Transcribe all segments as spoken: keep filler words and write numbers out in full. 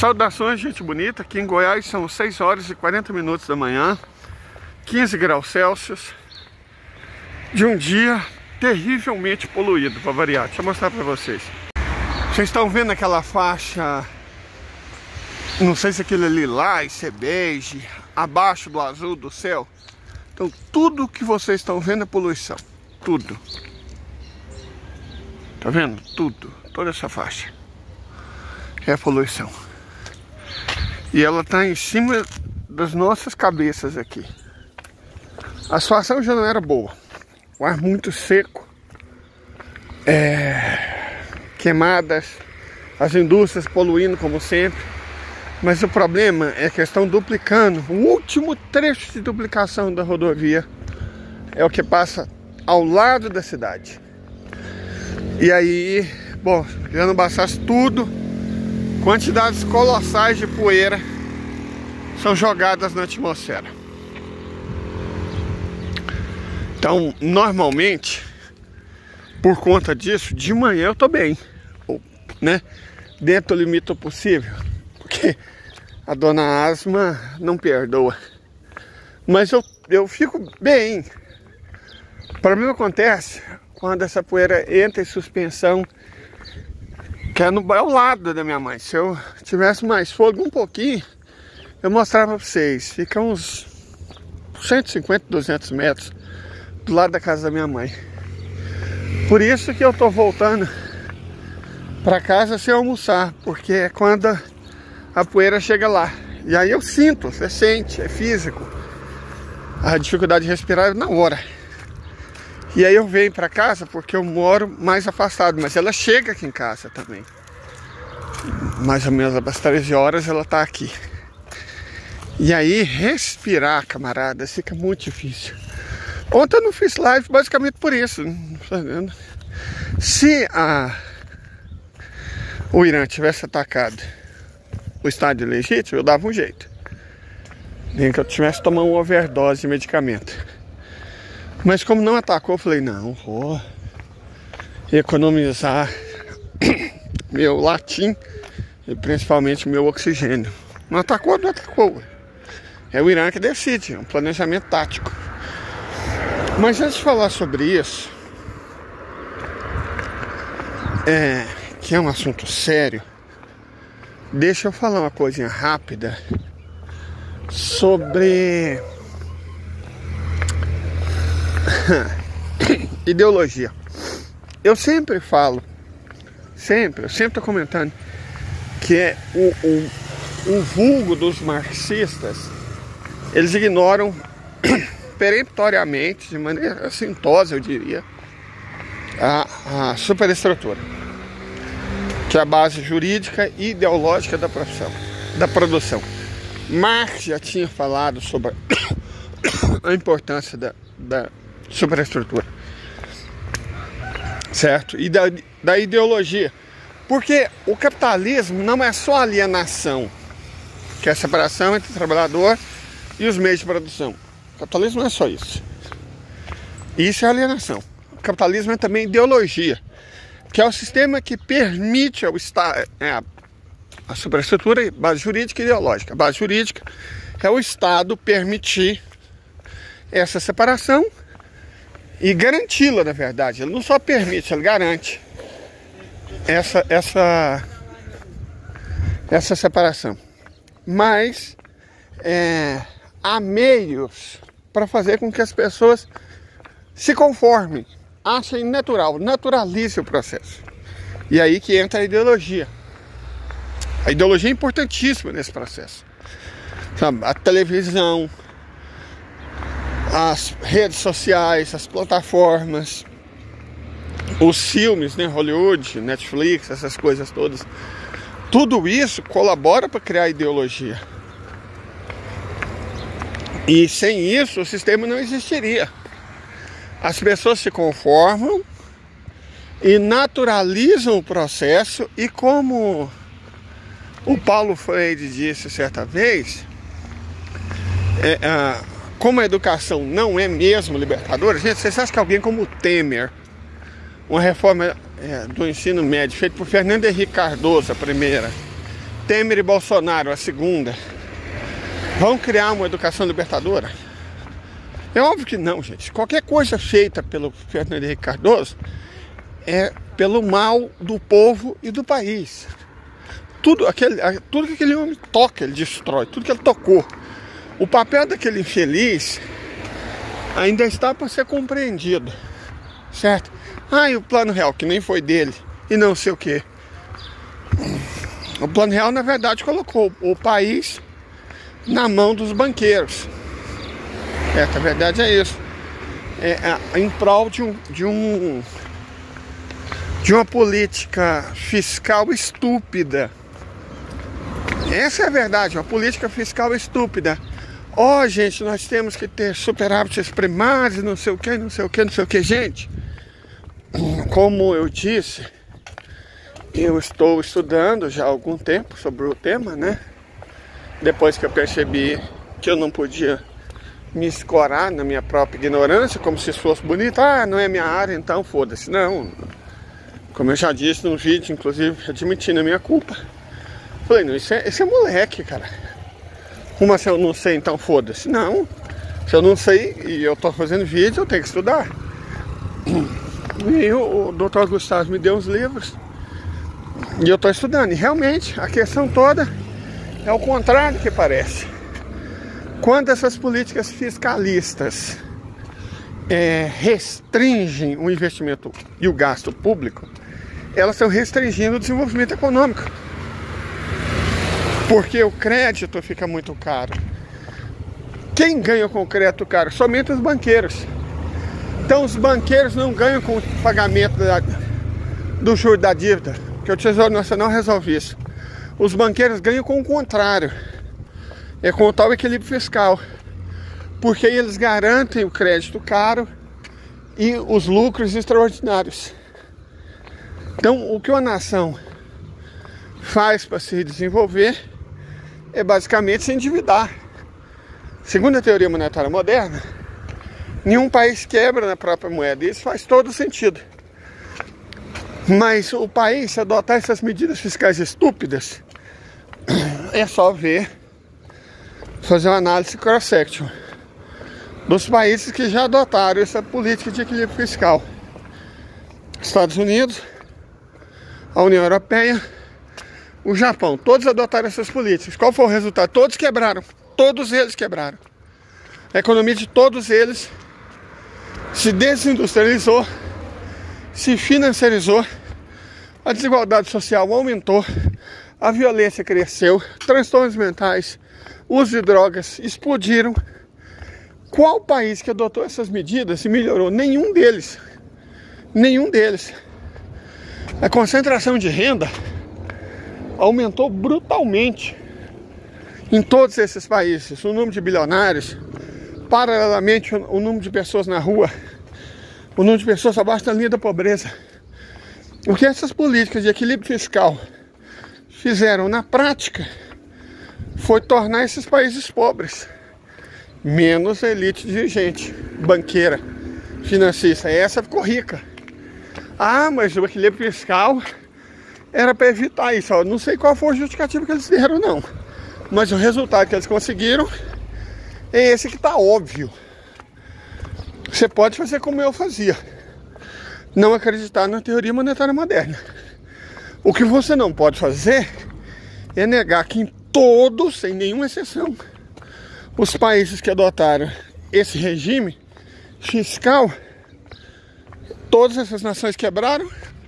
Saudações, gente bonita. Aqui em Goiás são seis horas e quarenta minutos da manhã, quinze graus Celsius, de um dia terrivelmente poluído, para variar. Deixa eu mostrar para vocês. Vocês estão vendo aquela faixa, não sei se aquilo é lilás, se é bege, abaixo do azul do céu? Então tudo que vocês estão vendo é poluição, tudo. Tá vendo? Tudo, toda essa faixa é poluição. E ela está em cima das nossas cabeças aqui. A situação já não era boa. O ar muito seco, é... queimadas, as indústrias poluindo como sempre. Mas o problema é que estão duplicando. O último trecho de duplicação da rodovia é o que passa ao lado da cidade. E aí, bom, já não bastasse tudo, quantidades colossais de poeira são jogadas na atmosfera. Então, normalmente, por conta disso, de manhã eu tô bem, ou, né, dentro do limite possível, porque a dona asma não perdoa. Mas eu, eu fico bem. O problema acontece quando essa poeira entra em suspensão, que é no ao lado da minha mãe. Se eu tivesse mais fogo um pouquinho, eu mostrava para vocês. Fica uns cento e cinquenta, duzentos metros do lado da casa da minha mãe. Por isso que eu tô voltando para casa sem almoçar, porque é quando a poeira chega lá. E aí eu sinto, você sente, é físico. A dificuldade de respirar é na hora. E aí eu venho para casa porque eu moro mais afastado, mas ela chega aqui em casa também. Mais ou menos às treze horas ela tá aqui. E aí respirar, camarada, fica muito difícil. Ontem eu não fiz live basicamente por isso. Se a... o Irã tivesse atacado o estado ilegítimo, eu dava um jeito. Nem que eu tivesse tomando uma overdose de medicamento. Mas como não atacou, eu falei, não, vou economizar meu latim e principalmente meu oxigênio. Não atacou, não atacou. É o Irã que decide, é um planejamento tático. Mas antes de falar sobre isso, é, que é um assunto sério, deixa eu falar uma coisinha rápida sobre ideologia. Eu sempre falo, sempre, eu sempre tô comentando que é o, o, o vulgo dos marxistas, eles ignoram peremptoriamente, de maneira assintosa, eu diria, a, a superestrutura, que é a base jurídica e ideológica da profissão, da produção. Marx já tinha falado sobre a importância da, da superestrutura, certo? E da, da ideologia, porque o capitalismo não é só alienação, que é a separação entre o trabalhador e os meios de produção. O capitalismo não é só isso. Isso é alienação. O capitalismo é também ideologia, que é o sistema que permite ao Estado, é a, a superestrutura, base jurídica e ideológica. A base jurídica é o Estado permitir essa separação e garanti-la, na verdade. Ele não só permite, ele garante essa, essa, essa separação. Mas é, há meios para fazer com que as pessoas se conformem, achem natural, naturalize o processo. E aí que entra a ideologia. A ideologia é importantíssima nesse processo. Sabe? A televisão, as redes sociais, as plataformas, os filmes, né, Hollywood, Netflix, essas coisas todas, tudo isso colabora para criar ideologia. E sem isso o sistema não existiria. As pessoas se conformam e naturalizam o processo, e como o Paulo Freire disse certa vez, é, a como a educação não é mesmo libertadora, gente, vocês acham que alguém como o Temer, uma reforma é, do ensino médio feita por Fernando Henrique Cardoso, a primeira, Temer e Bolsonaro, a segunda, vão criar uma educação libertadora? É óbvio que não, gente. Qualquer coisa feita pelo Fernando Henrique Cardoso é pelo mal do povo e do país. Tudo, aquele, tudo que aquele homem toca, ele destrói. Tudo que ele tocou. O papel daquele infeliz ainda está para ser compreendido, certo? Ah, e o Plano Real, que nem foi dele, e não sei o quê. O Plano Real, na verdade, colocou o país na mão dos banqueiros. É, a verdade é isso. É, é em prol de um, de um de uma política fiscal estúpida. Essa é a verdade, uma política fiscal estúpida. Ó, oh, gente, nós temos que ter superávites primários, não sei o que, não sei o que, não sei o que, gente. Como eu disse, eu estou estudando já há algum tempo sobre o tema, né? Depois que eu percebi que eu não podia me escorar na minha própria ignorância, como se isso fosse bonito. Ah, não é minha área, então foda-se. Não, como eu já disse num vídeo, inclusive, admitindo a minha culpa. Falei, não, isso é, isso é moleque, cara. Como se eu não sei, então foda-se. Não, se eu não sei e eu tô fazendo vídeo, eu tenho que estudar. E o, o doutor Gustavo me deu os livros e eu tô estudando. E realmente, a questão toda é o contrário que parece. Quando essas políticas fiscalistas é, restringem o investimento e o gasto público, elas estão restringindo o desenvolvimento econômico. Porque o crédito fica muito caro. Quem ganha com o crédito caro? Somente os banqueiros. Então os banqueiros não ganham com o pagamento da, do juro da dívida, porque o Tesouro Nacional resolve isso. Os banqueiros ganham com o contrário. É com o tal equilíbrio fiscal. Porque eles garantem o crédito caro e os lucros extraordinários. Então o que uma nação faz para se desenvolver é basicamente se endividar. Segundo a teoria monetária moderna, nenhum país quebra na própria moeda. Isso faz todo sentido. Mas o país, se adotar essas medidas fiscais estúpidas, é só ver, fazer uma análise cross-section dos países que já adotaram essa política de equilíbrio fiscal. Estados Unidos, a União Europeia, o Japão, todos adotaram essas políticas. Qual foi o resultado? Todos quebraram. Todos eles quebraram. A economia de todos eles se desindustrializou, se financiarizou, a desigualdade social aumentou, a violência cresceu, transtornos mentais, uso de drogas explodiram. Qual país que adotou essas medidas e melhorou? Nenhum deles. Nenhum deles. A concentração de renda aumentou brutalmente em todos esses países. O número de bilionários, paralelamente o número de pessoas na rua, o número de pessoas abaixo da linha da pobreza. O que essas políticas de equilíbrio fiscal fizeram na prática foi tornar esses países pobres, menos a elite dirigente, banqueira, financista. Essa ficou rica. Ah, mas o equilíbrio fiscal era para evitar isso. Eu não sei qual foi o justificativo que eles deram, não. Mas o resultado que eles conseguiram é esse que está óbvio. Você pode fazer como eu fazia. Não acreditar na teoria monetária moderna. O que você não pode fazer é negar que em todos, sem nenhuma exceção, os países que adotaram esse regime fiscal, todas essas nações quebraram.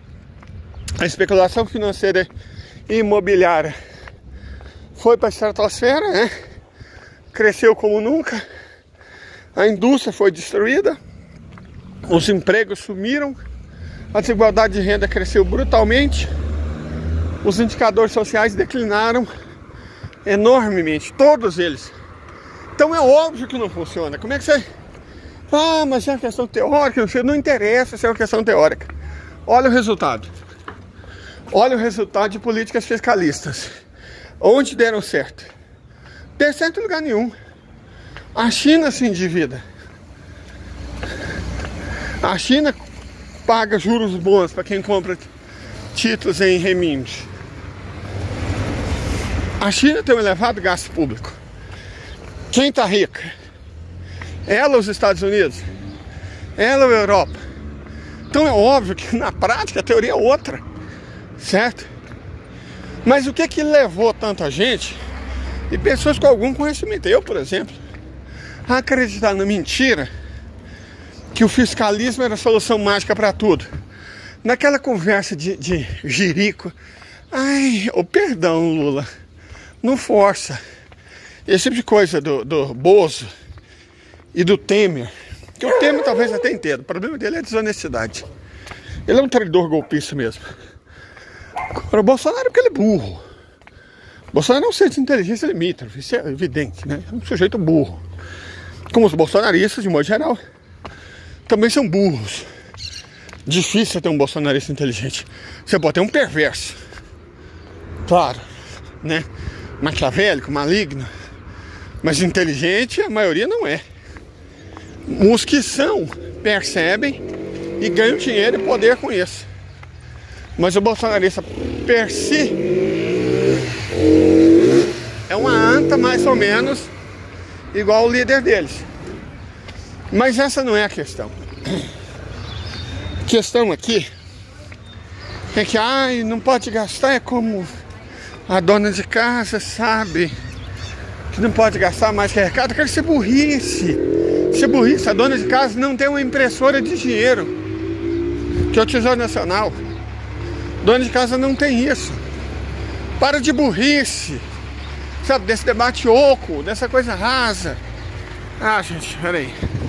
A especulação financeira e imobiliária foi para a estratosfera, né? Cresceu como nunca. A indústria foi destruída. Os empregos sumiram. A desigualdade de renda cresceu brutalmente. Os indicadores sociais declinaram enormemente, todos eles. Então é óbvio que não funciona. Como é que você... Ah, mas é uma questão teórica, não sei, não interessa se é uma questão teórica. Olha o resultado. Olha o resultado de políticas fiscalistas. Onde deram certo? Deu certo em lugar nenhum. A China se endivida. A China paga juros bons para quem compra títulos em renminbi. A China tem um elevado gasto público. Quem está rica? Ela, os Estados Unidos? Ela, a Europa? Então é óbvio que na prática a teoria é outra, certo? Mas o que que levou tanta gente, e pessoas com algum conhecimento, eu por exemplo, a acreditar na mentira que o fiscalismo era a solução mágica para tudo? Naquela conversa de, de jirico, ai, oh, perdão, Lula, não força. Esse tipo de coisa do, do Bozo e do Temer, que o Temer talvez até entenda, o problema dele é a desonestidade. Ele é um traidor golpista mesmo. Agora o Bolsonaro, porque ele é burro. O Bolsonaro é um ser de inteligência limítrofe, isso é evidente, né? É um sujeito burro. Como os bolsonaristas, de modo geral, também são burros. Difícil ter um bolsonarista inteligente. Você pode ter um perverso, claro, né? Maquiavélico, maligno, mas inteligente a maioria não é. Os que são, percebem e ganham dinheiro e poder com isso. Mas o bolsonarista per si é uma anta mais ou menos igual o líder deles. Mas essa não é a questão. A questão aqui é que ai, não pode gastar, é como a dona de casa sabe que não pode gastar mais que arrecada. Quero ser burrice. Ser burrice. A dona de casa não tem uma impressora de dinheiro, que é o Tesouro Nacional. Dona de casa não tem isso. Para de burrice, sabe, desse debate oco, dessa coisa rasa. Ah, gente, peraí.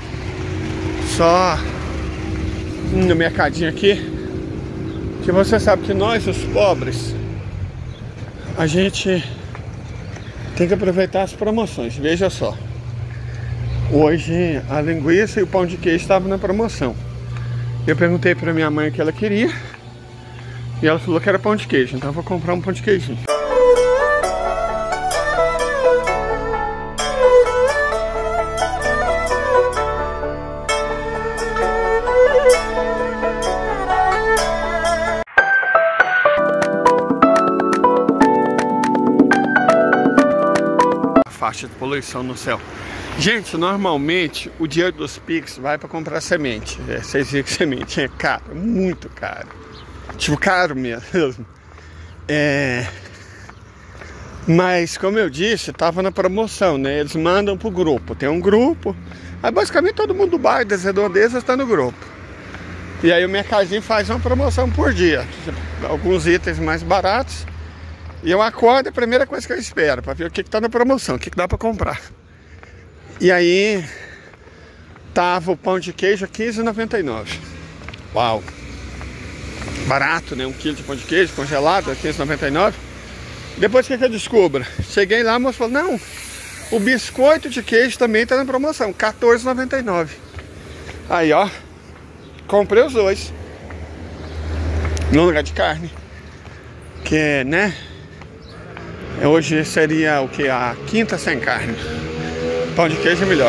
Só no mercadinho aqui, que você sabe que nós, os pobres, a gente tem que aproveitar as promoções. Veja só, hoje a linguiça e o pão de queijo estavam na promoção. Eu perguntei para minha mãe o que ela queria e ela falou que era pão de queijo, então eu vou comprar um pão de queijinho. Faixa de poluição no céu. Gente, normalmente o dinheiro dos Pix vai para comprar semente. É, vocês viram que semente é caro, muito caro. Tipo, caro mesmo. É... Mas, como eu disse, tava na promoção, né? Eles mandam pro grupo. Tem um grupo. Aí basicamente todo mundo do bairro das redondezas está no grupo. E aí o mercadinho faz uma promoção por dia. Alguns itens mais baratos. E eu acordo, a primeira coisa que eu espero, para ver o que está na promoção, o que, que dá para comprar. E aí, tava o pão de queijo a quinze reais e noventa e nove centavos. Uau! Barato, né? Um quilo de pão de queijo congelado a quinze reais e noventa e nove centavos. Depois, o que, que eu descubro? Cheguei lá, a moça falou, não, o biscoito de queijo também está na promoção, quatorze reais e noventa e nove centavos. Aí, ó, comprei os dois. No lugar de carne. Que, né? Hoje seria o que? A quinta sem carne. Pão de queijo é melhor.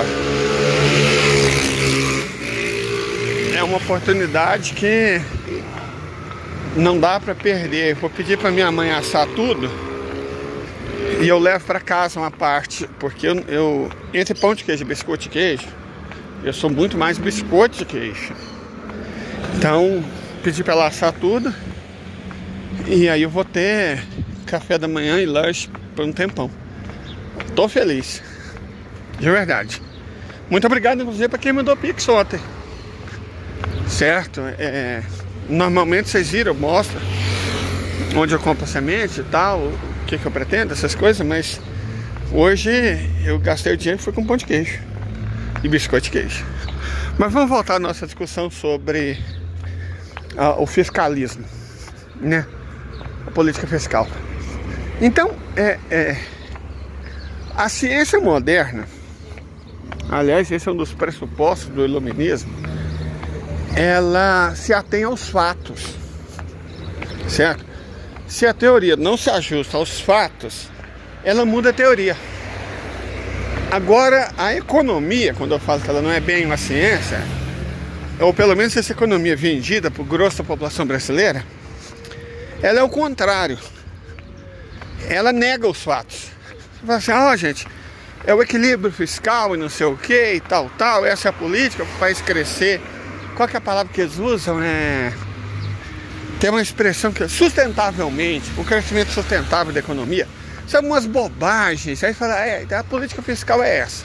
É uma oportunidade que não dá para perder. Vou pedir para minha mãe assar tudo e eu levo para casa uma parte, porque eu, eu entre pão de queijo e biscoito de queijo, eu sou muito mais biscoito de queijo. Então, pedi para ela assar tudo e aí eu vou ter café da manhã e lanche por um tempão. Tô feliz, de verdade. Muito obrigado, inclusive, para quem mandou Pix ontem. Certo? É, normalmente vocês viram, eu mostro onde eu compro a semente e tal, o que, que eu pretendo, essas coisas, mas hoje eu gastei o dinheiro e fui com pão de queijo e biscoito de queijo. Mas vamos voltar à nossa discussão sobre a, o fiscalismo, né? A política fiscal. Então, é, é, a ciência moderna, aliás, esse é um dos pressupostos do iluminismo, ela se atém aos fatos, certo? Se a teoria não se ajusta aos fatos, ela muda a teoria. Agora, a economia, quando eu falo que ela não é bem uma ciência, ou pelo menos essa economia vendida para o grosso da população brasileira, ela é o contrário. ela nega os fatos. Você fala assim, ó, oh, gente, é o equilíbrio fiscal e não sei o que e tal, tal, essa é a política para o país crescer. Qual que é a palavra que eles usam? É... Tem uma expressão que é sustentavelmente, o crescimento sustentável da economia. São umas bobagens. Aí fala, é, a política fiscal é essa.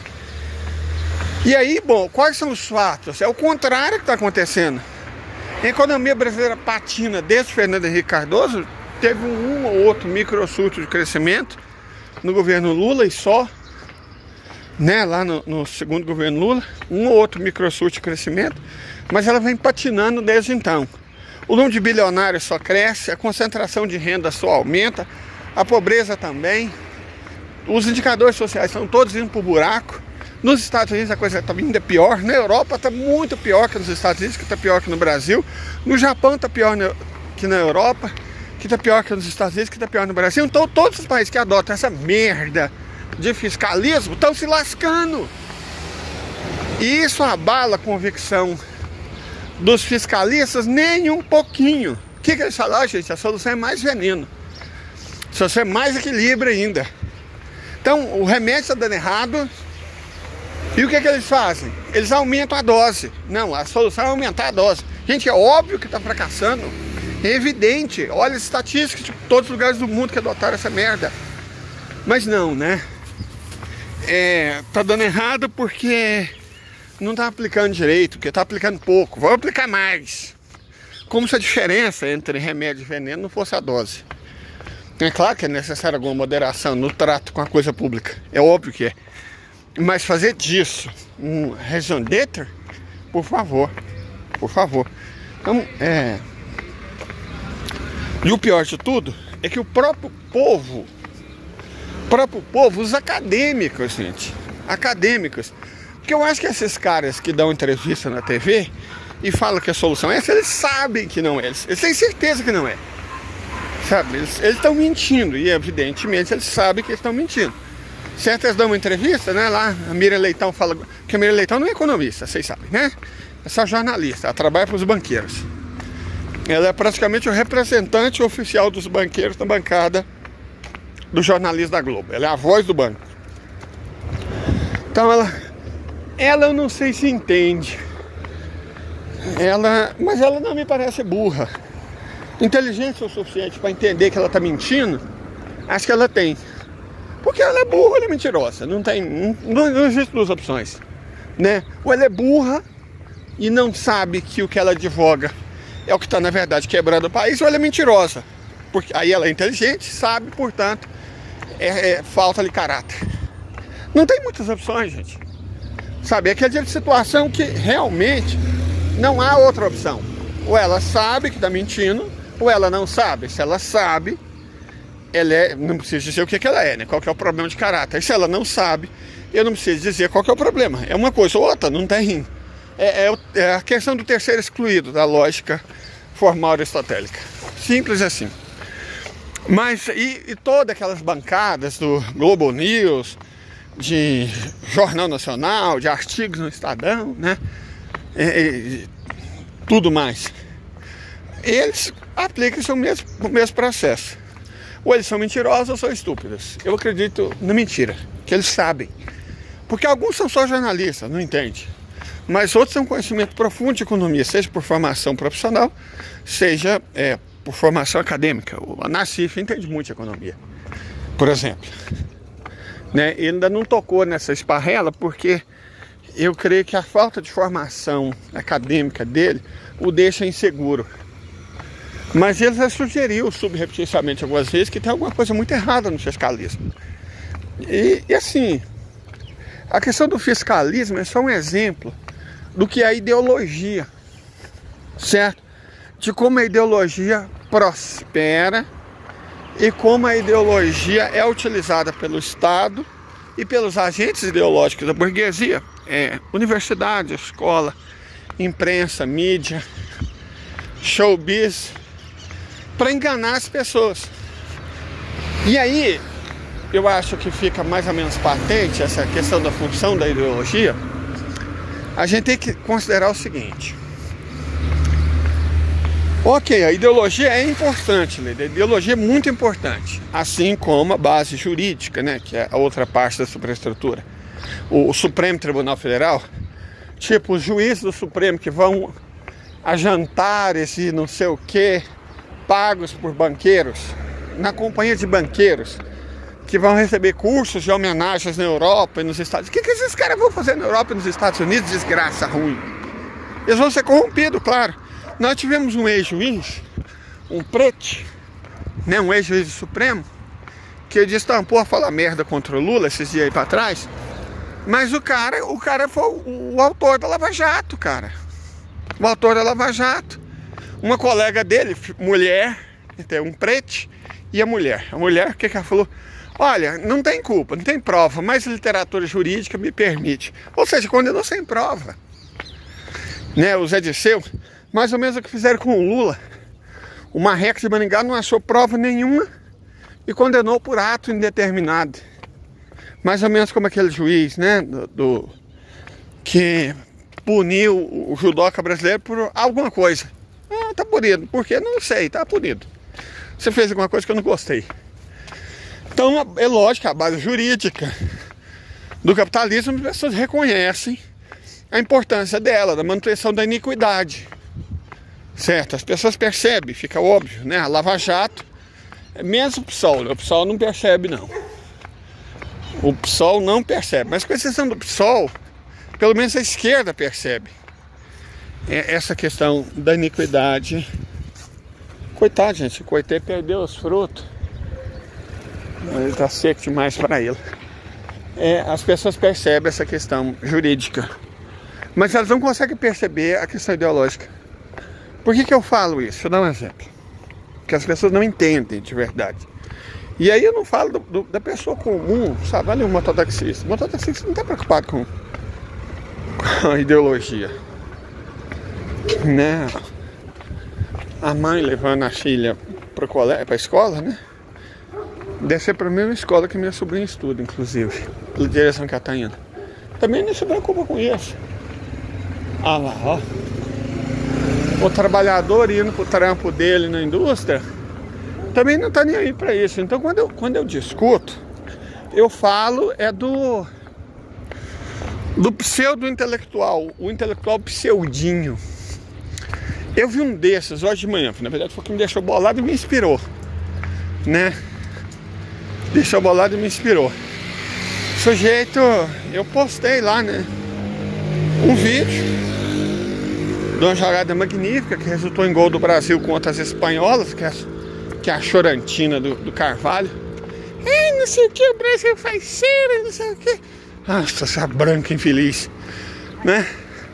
E aí, bom, quais são os fatos? É o contrário que está acontecendo. A economia brasileira patina desde Fernando Henrique Cardoso. Teve um ou outro microsurto de crescimento no governo Lula e só, né, lá no, no segundo governo Lula, um ou outro microsurto de crescimento, mas ela vem patinando desde então. O número de bilionários só cresce, a concentração de renda só aumenta, a pobreza também, os indicadores sociais estão todos indo para o buraco. Nos Estados Unidos a coisa está ainda pior, na Europa está muito pior que nos Estados Unidos, que está pior que no Brasil, no Japão está pior que na Europa, que está pior que nos Estados Unidos, que está pior no Brasil. Então todos os países que adotam essa merda de fiscalismo estão se lascando. E isso abala a convicção dos fiscalistas nem um pouquinho. O que, que eles falam? Ah, gente, a solução é mais veneno. A solução é mais equilíbrio ainda. Então o remédio está dando errado. E o que, que eles fazem? Eles aumentam a dose. Não, a solução é aumentar a dose. Gente, é óbvio que está fracassando. É evidente. Olha as estatísticas de todos os lugares do mundo que adotaram essa merda. Mas não, né? É, tá dando errado porque não tá aplicando direito, porque tá aplicando pouco. Vou aplicar mais. Como se a diferença entre remédio e veneno não fosse a dose. É claro que é necessário alguma moderação no trato com a coisa pública. É óbvio que é. Mas fazer disso um raison d'être, por favor. Por favor. Então, é... E o pior de tudo é que o próprio povo, o próprio povo, os acadêmicos, gente, acadêmicos, porque eu acho que esses caras que dão entrevista na T V e falam que a solução é essa, eles sabem que não é, eles, eles têm certeza que não é, sabe, eles estão mentindo e evidentemente eles sabem que eles estão mentindo. Certas dão uma entrevista, né, lá a Miriam Leitão fala, que a Miriam Leitão não é economista, vocês sabem, né, é só jornalista, ela trabalha para os banqueiros. Ela é praticamente o representante oficial dos banqueiros na bancada do jornalismo da Globo. Ela é a voz do banco. Então ela, ela eu não sei se entende. Ela, mas ela não me parece burra. Inteligência o suficiente para entender que ela está mentindo, acho que ela tem. Porque ela é burra ou ela é mentirosa. Não tem, não, não existe duas opções, né? Ou ela é burra e não sabe que o que ela advoga é o que está, na verdade, quebrando o país, ou ela é mentirosa. Porque aí ela é inteligente, sabe, portanto, é, é, falta-lhe caráter. Não tem muitas opções, gente. Sabe, é aquela situação que realmente não há outra opção. Ou ela sabe que está mentindo, ou ela não sabe. Se ela sabe, ela é, não precisa dizer o que, que ela é, né? Qual que é o problema de caráter. E se ela não sabe, eu não preciso dizer qual que é o problema. É uma coisa ou outra, não tem. É, é, é a questão do terceiro excluído da lógica formal aristotélica. Simples assim. Mas e, e todas aquelas bancadas do Globo News, de Jornal Nacional, de artigos no Estadão, né? E, e, tudo mais. Eles aplicam o mesmo, o mesmo processo. Ou eles são mentirosos ou são estúpidos. Eu acredito na mentira, que eles sabem. Porque alguns são só jornalistas, não entende. Mas outros têm um conhecimento profundo de economia, seja por formação profissional, seja é, por formação acadêmica. O Nassif entende muito de economia, por exemplo. Né? Ele ainda não tocou nessa esparrela porque eu creio que a falta de formação acadêmica dele o deixa inseguro. Mas ele já sugeriu subrepticiamente algumas vezes que tem alguma coisa muito errada no fiscalismo. E, e assim, a questão do fiscalismo é só um exemplo do que é a ideologia, certo? De como a ideologia prospera e como a ideologia é utilizada pelo Estado e pelos agentes ideológicos da burguesia, é, universidade, escola, imprensa, mídia, showbiz, para enganar as pessoas. E aí, eu acho que fica mais ou menos patente essa questão da função da ideologia. A gente tem que considerar o seguinte: Ok, a ideologia é importante, Leide. A ideologia é muito importante, assim como a base jurídica, né, que é a outra parte da superestrutura. O, o Supremo Tribunal Federal, tipo os juízes do Supremo que vão a jantares e não sei o que, pagos por banqueiros, na companhia de banqueiros, que vão receber cursos de homenagens na Europa e nos Estados Unidos. O que, que esses caras vão fazer na Europa e nos Estados Unidos? Desgraça ruim. Eles vão ser corrompidos, claro. Nós tivemos um ex-juiz, um preto, né, um ex-juiz do Supremo, que destampou a falar merda contra o Lula esses dias aí pra trás, mas o cara, o cara foi o, o autor da Lava Jato, cara. O autor da Lava Jato. Uma colega dele, mulher, então, um preto, e a mulher. A mulher, o que que ela falou? Olha, não tem culpa, não tem prova, mas a literatura jurídica me permite. Ou seja, condenou sem prova. Né, o Zé Disseu, mais ou menos o que fizeram com o Lula. O Marreco de Maringá não achou prova nenhuma e condenou por ato indeterminado. Mais ou menos como aquele juiz, né, do, do que puniu o judoca brasileiro por alguma coisa. Ah, tá punido. Por quê? Não sei, tá punido. Você fez alguma coisa que eu não gostei. Então, é lógico que a base jurídica do capitalismo, as pessoas reconhecem a importância dela, da manutenção da iniquidade. Certo? As pessoas percebem, fica óbvio, né? A Lava Jato, mesmo o PSOL, o PSOL não percebe, não. O PSOL não percebe, mas com exceção do PSOL, pelo menos a esquerda percebe essa questão da iniquidade. Coitado, gente, o coitê perdeu os frutos. Ele tá seco demais para ele. É, as pessoas percebem essa questão jurídica, mas elas não conseguem perceber a questão ideológica. Por que que eu falo isso? Deixa eu dar um exemplo. Porque as pessoas não entendem de verdade. E aí eu não falo do, do, da pessoa comum, sabe? Olha o mototaxista. O mototaxista não está preocupado com, com a ideologia. Né? A mãe levando a filha para a escola, né? Deve ser para a mesma escola que minha sobrinha estuda, inclusive. Pela direção que ela está indo. Também não se preocupa com isso. Ah lá, ó. O trabalhador indo pro trampo dele na indústria também não tá nem aí para isso. Então quando eu, quando eu discuto, eu falo é do do pseudo-intelectual, o intelectual pseudinho. Eu vi um desses hoje de manhã, na verdade foi o que me deixou bolado e me inspirou, né? Deixou bolado e me inspirou. Sujeito, eu postei lá, né, um vídeo de uma jogada magnífica que resultou em gol do Brasil contra as espanholas, que é, que é a chorantina do, do Carvalho. Ai, não sei o que, o Brasil faz cera, não sei o que. Nossa, essa branca infeliz, né?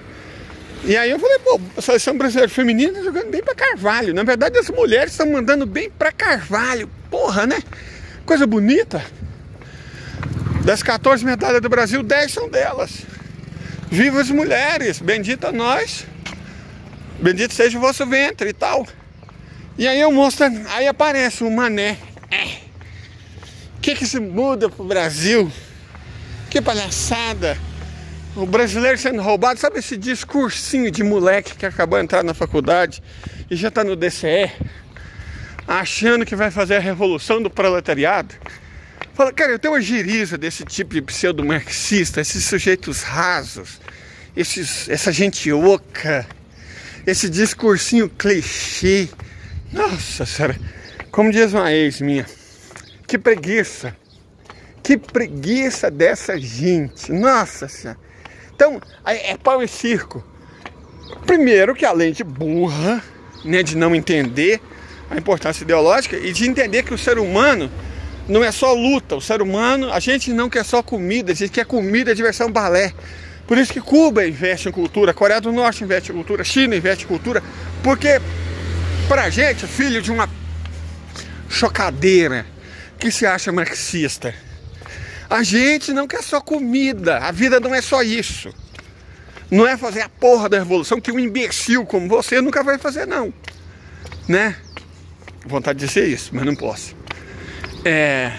E aí eu falei, pô, a seleção brasileira feminina jogando bem pra Carvalho. Na verdade, as mulheres estão mandando bem pra Carvalho. Porra, né? Coisa bonita. Das quatorze medalhas do Brasil, dez são delas. Viva as mulheres, bendita nós. Bendito seja o vosso ventre e tal. E aí eu mostro, aí aparece um mané. É. O que que se muda pro Brasil? Que palhaçada. O brasileiro sendo roubado. Sabe esse discursinho de moleque que acabou de entrar na faculdade e já tá no D C E, achando que vai fazer a revolução do proletariado? Fala, cara, eu tenho uma giriza desse tipo de pseudo-marxista, esses sujeitos rasos, esses, essa gente oca, esse discursinho clichê. Nossa senhora, como diz uma ex minha, que preguiça, que preguiça dessa gente, nossa senhora. Então, é pau e circo. Primeiro que além de burra, né, de não entender a importância ideológica e de entender que o ser humano não é só luta, o ser humano, a gente não quer só comida, a gente quer comida, diversão, balé. Por isso que Cuba investe em cultura, Coreia do Norte investe em cultura, China investe em cultura, porque pra gente, filho de uma chocadeira que se acha marxista, a gente não quer só comida, a vida não é só isso. Não é fazer a porra da revolução que um imbecil como você nunca vai fazer, não. Né? Vontade de dizer isso, mas não posso. É...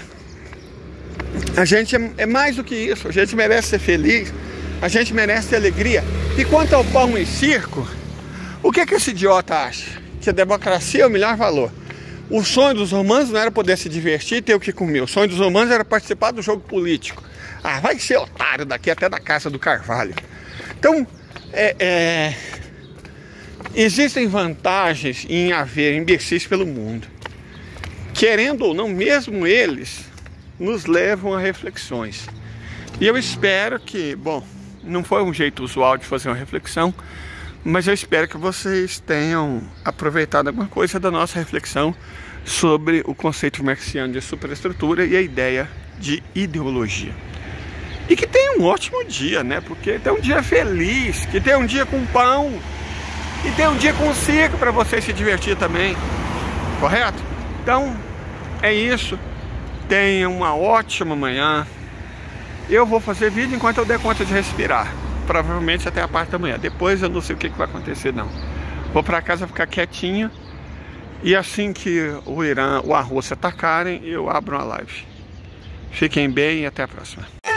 A gente é, é mais do que isso, a gente merece ser feliz, a gente merece ter alegria. E quanto ao pão e circo, o que que esse idiota acha? que a democracia é o melhor valor. O sonho dos romanos não era poder se divertir e ter o que comer. O sonho dos romanos era participar do jogo político. Ah, vai ser otário daqui até da casa do Carvalho. Então, é, é, existem vantagens em haver imbecis pelo mundo. Querendo ou não, mesmo eles nos levam a reflexões. E eu espero que, bom, não foi um jeito usual de fazer uma reflexão, mas eu espero que vocês tenham aproveitado alguma coisa da nossa reflexão sobre o conceito marxiano de superestrutura e a ideia de ideologia. E que tenha um ótimo dia, né? Porque tem um dia feliz, que tenha um dia com pão, e tem um dia com circo para você se divertir também, correto? Então, é isso. Tenha uma ótima manhã. Eu vou fazer vídeo enquanto eu der conta de respirar. Provavelmente até a parte da manhã. Depois eu não sei o que vai acontecer não. Vou para casa ficar quietinho. E assim que o Irã ou a Rússia atacarem, eu abro uma live. Fiquem bem e até a próxima.